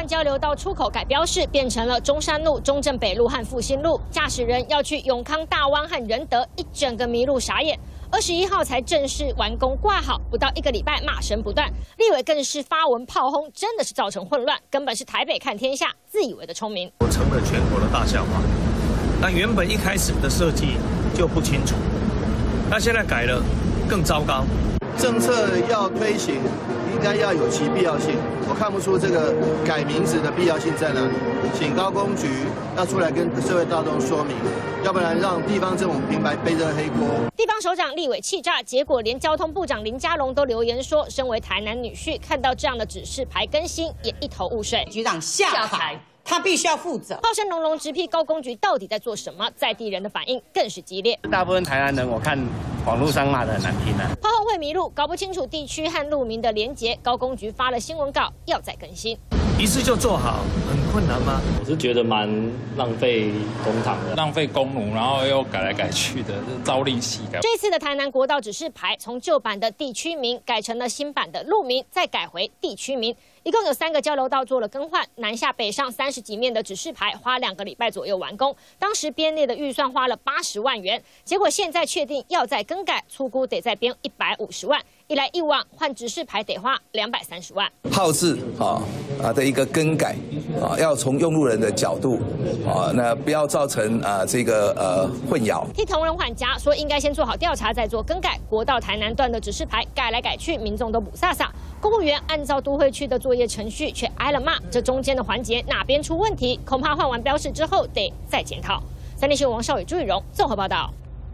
段交流道出口改标示，变成了中山路、中正北路和复兴路，驾驶人要去永康大湾和仁德，一整个迷路傻眼。21号才正式完工挂好，不到1个礼拜骂声不断，立委更是发文炮轰，真的是造成混乱，根本是台北看天下，自以为的聪明。 我成了全国的大笑话，但原本一开始的设计就不清楚，那现在改了，更糟糕。 政策要推行，应该要有其必要性。我看不出这个改名字的必要性在哪里，请高公局要出来跟社会大众说明，要不然让地方政府平白背着黑锅。 地方首长立委气炸，结果连交通部长林佳龙都留言说，身为台南女婿，看到这样的指示牌更新，也一头雾水。 局长下台。他必须要负责。 炮声隆隆，直批高公局到底在做什么？在地人的反应更是激烈。 大部分台南人，我看网络上骂得很难听啊。 炮后会迷路，搞不清楚地区和路名的连结。高公局发了新闻稿，要再更新。 一次就做好，很困难吗？ 我是觉得蛮浪费公帑的， 浪费公奴，然后又改来改去的，朝令夕改。 这次的台南国道指示牌从旧版的地区名改成了新版的路名，再改回地区名。一共有3个交流道做了更换，南下北上30几面的指示牌花2个礼拜左右完工。当时编列的预算花了80万元，结果现在确定要再更改，粗估得再编150万。一来一往换指示牌得花230万。 号志的一个更改要从用路人的角度那不要造成这个混淆。 替同仁缓颊，说应该先做好调查再做更改。国道台南段的指示牌改来改去，民众都不飒飒。公务员按照都会区的作业程序却挨了骂，这中间的环节哪边出问题，恐怕换完标示之后得再检讨。3立新闻王少宇、朱雨荣综合报道。